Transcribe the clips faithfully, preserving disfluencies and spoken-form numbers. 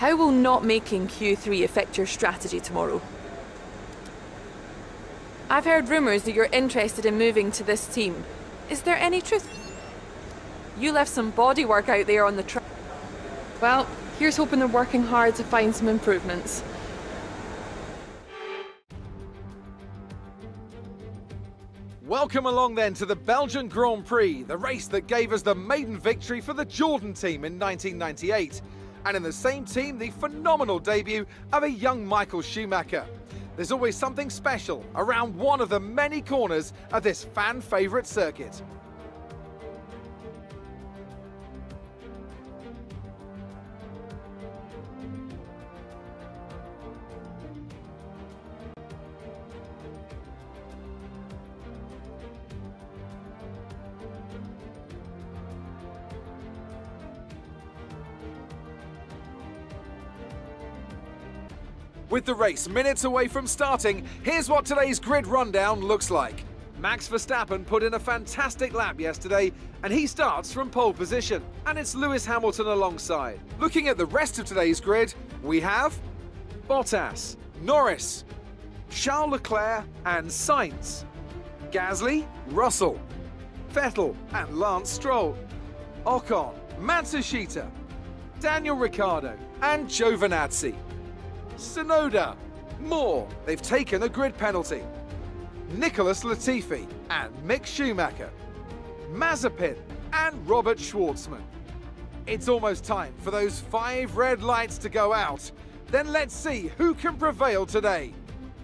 How will not making Q three affect your strategy tomorrow? I've heard rumours that you're interested in moving to this team. Is there any truth? You left some bodywork out there on the track. Well, here's hoping they're working hard to find some improvements. Welcome along then to the Belgian Grand Prix, the race that gave us the maiden victory for the Jordan team in nineteen ninety-eight. And in the same team, the phenomenal debut of a young Michael Schumacher. There's always something special around one of the many corners of this fan favourite circuit. With the race minutes away from starting, here's what today's grid rundown looks like. Max Verstappen put in a fantastic lap yesterday, and he starts from pole position, and it's Lewis Hamilton alongside. Looking at the rest of today's grid, we have Bottas, Norris, Charles Leclerc and Sainz, Gasly, Russell, Vettel and Lance Stroll, Ocon, Matsushita, Daniel Ricciardo and Giovinazzi. Tsunoda, Moore, they've taken a grid penalty. Nicholas Latifi and Mick Schumacher. Mazepin and Robert Schwartzman. It's almost time for those five red lights to go out. Then let's see who can prevail today.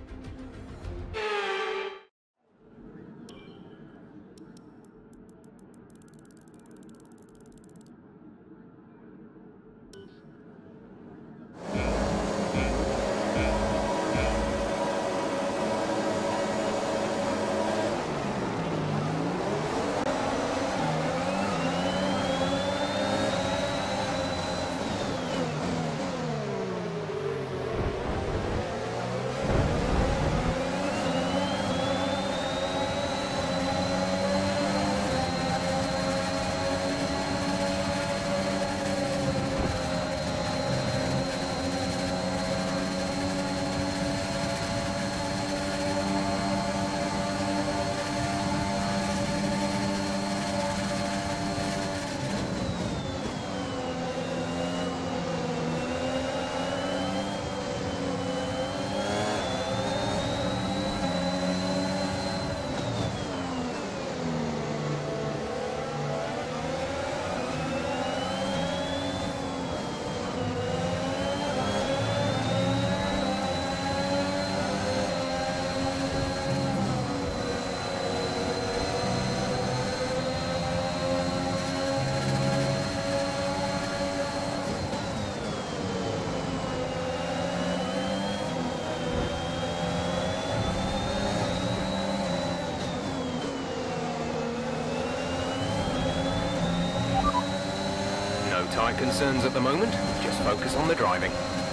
Tyre concerns at the moment, just focus on the driving.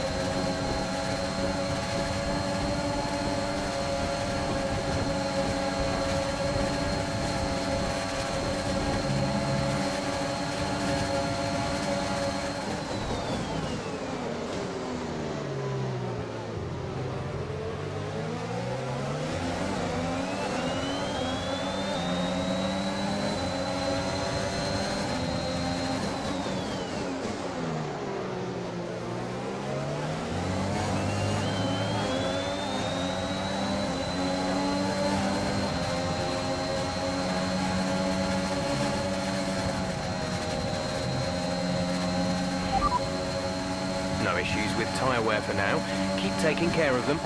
No issues with tyre wear for now. Keep taking care of them.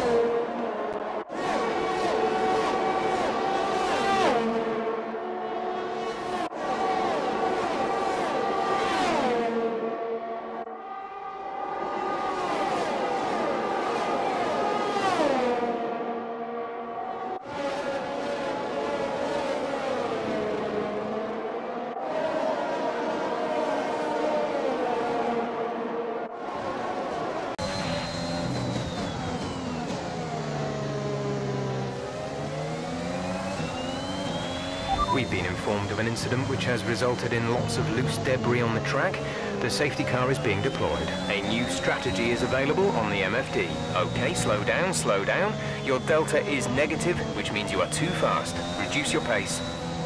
We've been informed of an incident which has resulted in lots of loose debris on the track. The safety car is being deployed. A new strategy is available on the M F D. Okay, slow down, slow down. Your delta is negative, which means you are too fast. Reduce your pace.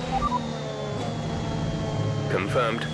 Confirmed.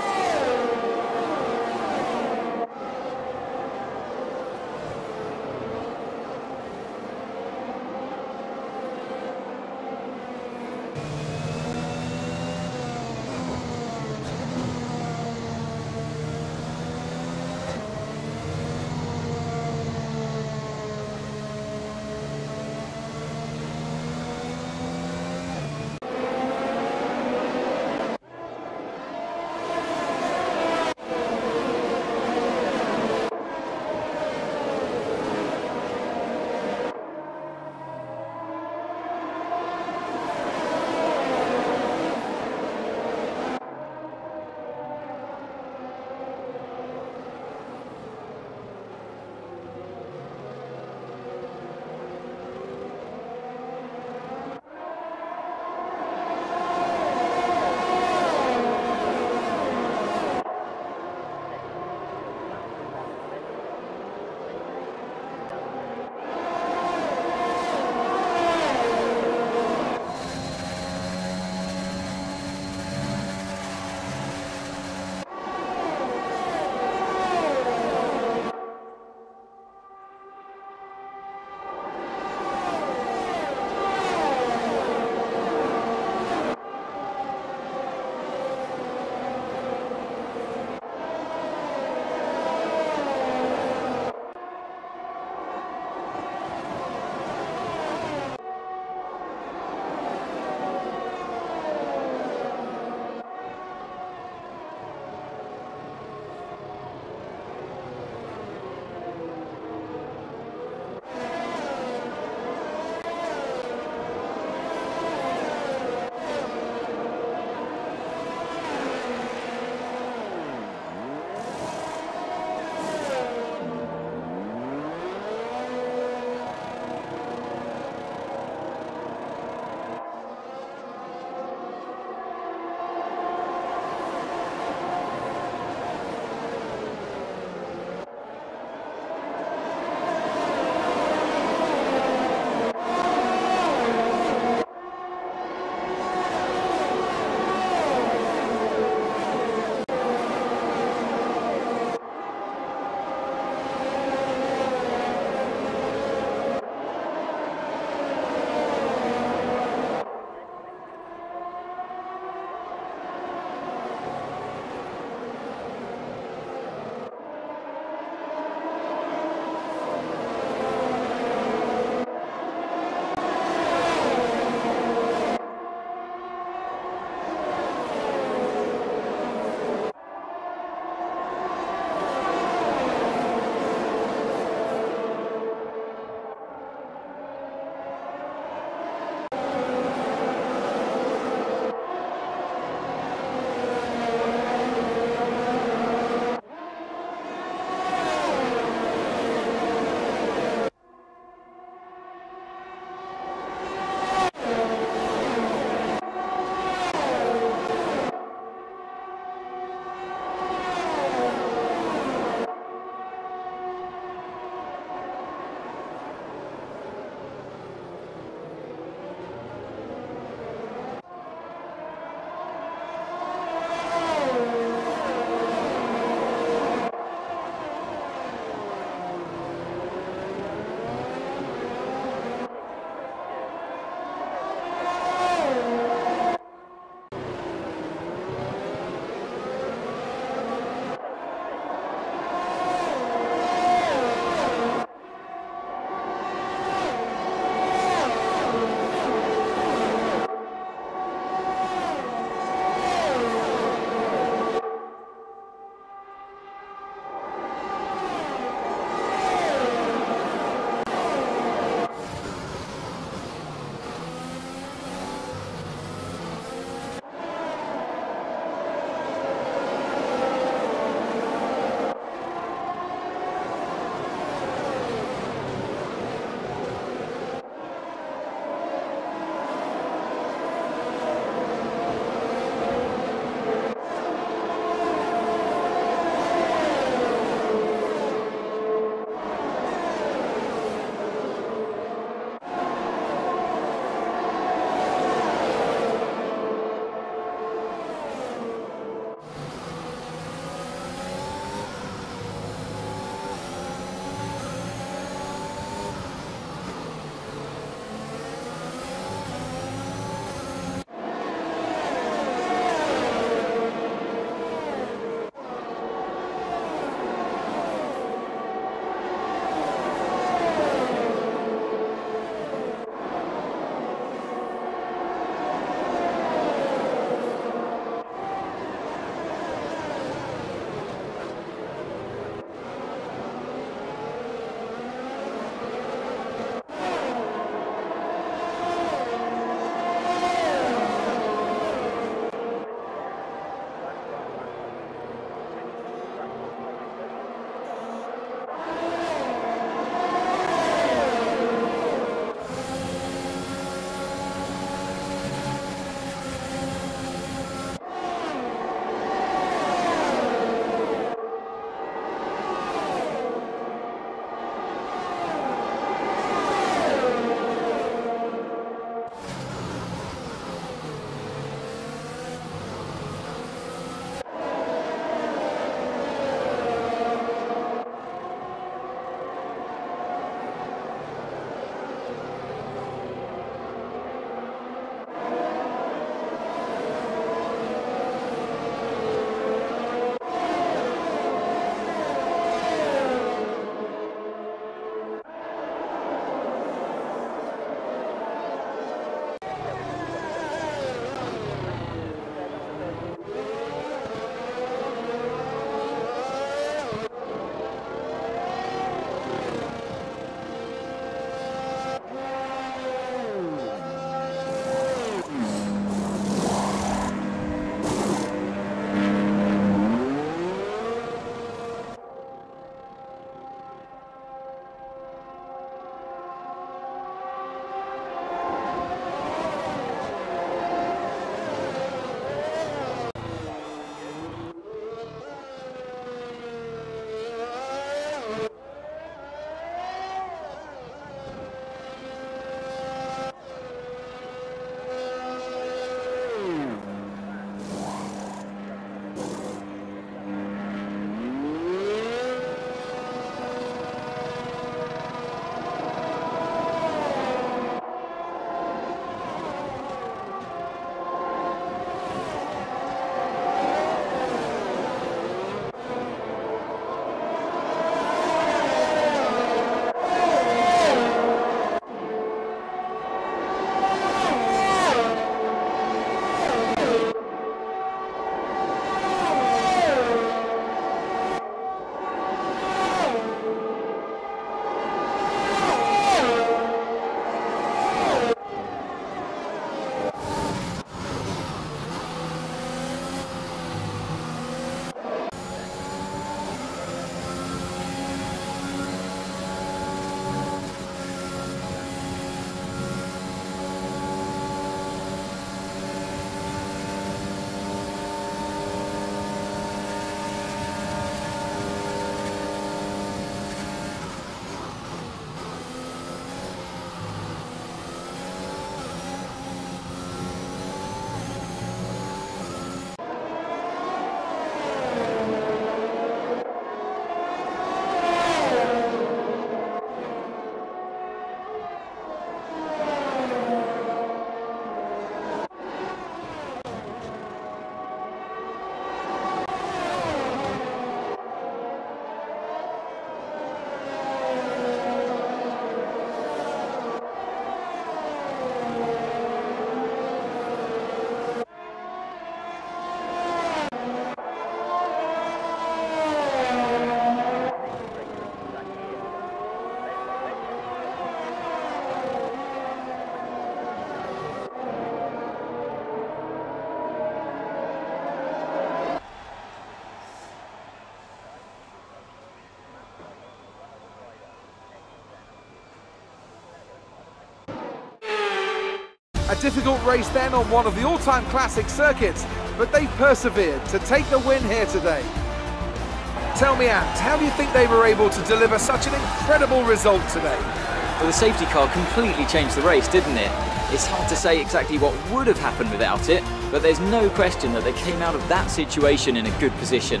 difficult race then on one of the all-time classic circuits, but they persevered to take the win here today. Tell me, Ant, how do you think they were able to deliver such an incredible result today? Well, the safety car completely changed the race, didn't it? It's hard to say exactly what would have happened without it, but there's no question that they came out of that situation in a good position.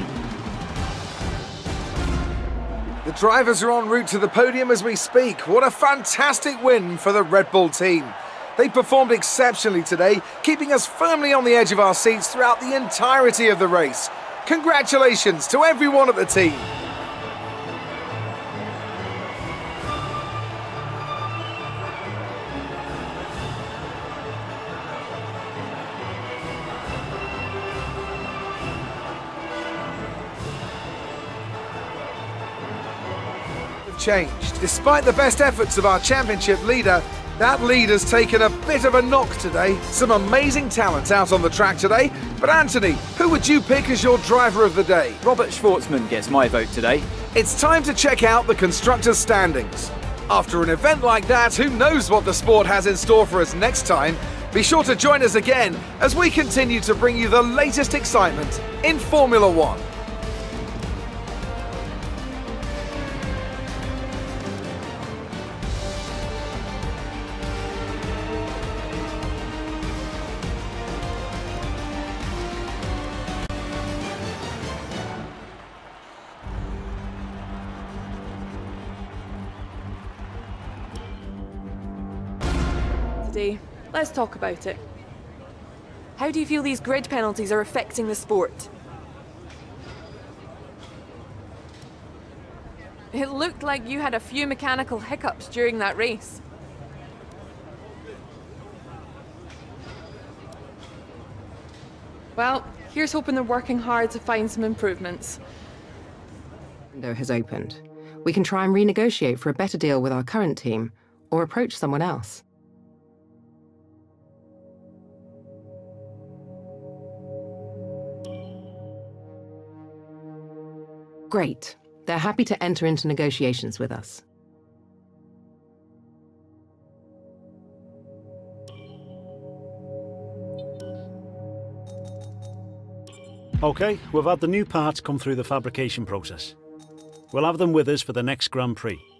The drivers are en route to the podium as we speak. What a fantastic win for the Red Bull team. They performed exceptionally today, keeping us firmly on the edge of our seats throughout the entirety of the race. Congratulations to everyone at the team. Changed. Despite the best efforts of our championship leader, that lead has taken a bit of a knock today. Some amazing talent out on the track today. But Anthony, who would you pick as your driver of the day? Robert Schwartzman gets my vote today. It's time to check out the constructors' standings. After an event like that, who knows what the sport has in store for us next time? Be sure to join us again as we continue to bring you the latest excitement in Formula One. Let's talk about it. How do you feel these grid penalties are affecting the sport? It looked like you had a few mechanical hiccups during that race. Well, here's hoping they're working hard to find some improvements. Window has opened. We can try and renegotiate for a better deal with our current team, or approach someone else. Great. They're happy to enter into negotiations with us. OK, we've had the new parts come through the fabrication process. We'll have them with us for the next Grand Prix.